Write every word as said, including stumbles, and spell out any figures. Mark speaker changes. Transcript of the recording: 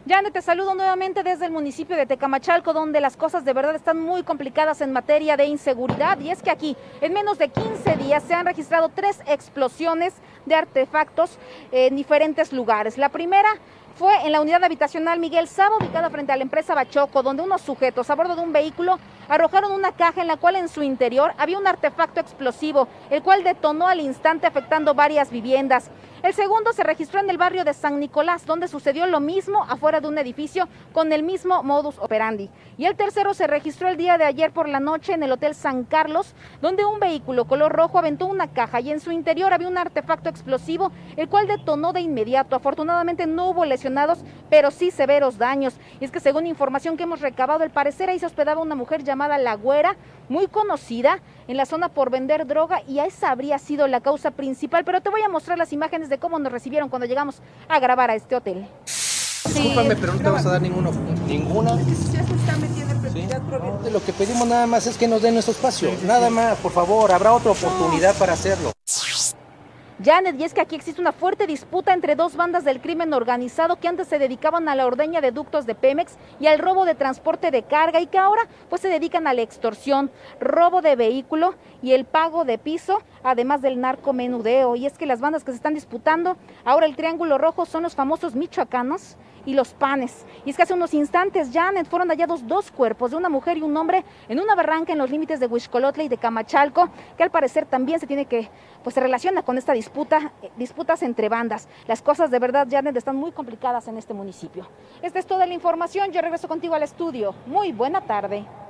Speaker 1: Janet, te saludo nuevamente desde el municipio de Tecamachalco, donde las cosas de verdad están muy complicadas en materia de inseguridad. Y es que aquí, en menos de quince días, se han registrado tres explosiones de artefactos en diferentes lugares. La primera fue en la unidad habitacional Miguel Saba, ubicada frente a la empresa Bachoco, donde unos sujetos a bordo de un vehículo arrojaron una caja en la cual en su interior había un artefacto explosivo, el cual detonó al instante afectando varias viviendas. El segundo se registró en el barrio de San Nicolás, donde sucedió lo mismo afuera de un edificio con el mismo modus operandi. Y el tercero se registró el día de ayer por la noche en el Hotel San Carlos, donde un vehículo color rojo aventó una caja y en su interior había un artefacto explosivo, el cual detonó de inmediato. Afortunadamente no hubo lesionados, pero sí severos daños. Y es que según información que hemos recabado, al parecer ahí se hospedaba una mujer llamada La Güera, muy conocida en la zona por vender droga, y esa habría sido la causa principal. Pero te voy a mostrar las imágenes de cómo nos recibieron cuando llegamos a grabar a este hotel.
Speaker 2: Discúlpame, pero no te vas a dar ninguna. ¿Ninguna?
Speaker 3: Es que si ya se está metiendo en propiedad
Speaker 2: ¿Sí?
Speaker 3: propia.
Speaker 2: No, lo que pedimos nada más es que nos den nuestro espacio. Sí, sí, nada sí. más, por favor, habrá otra oportunidad para hacerlo.
Speaker 1: Janet, y es que aquí existe una fuerte disputa entre dos bandas del crimen organizado que antes se dedicaban a la ordeña de ductos de Pemex y al robo de transporte de carga, y que ahora pues se dedican a la extorsión, robo de vehículo y el pago de piso, además del narcomenudeo. Y es que las bandas que se están disputando ahora el triángulo rojo son los famosos michoacanos y los panes. Y es que hace unos instantes, Janet, fueron hallados dos cuerpos de una mujer y un hombre en una barranca en los límites de Huixcolotla y de Camachalco, que al parecer también se tiene que, pues se relaciona con esta disputa, eh, disputas entre bandas. Las cosas de verdad, Janet, están muy complicadas en este municipio. Esta es toda la información, yo regreso contigo al estudio. Muy buena tarde.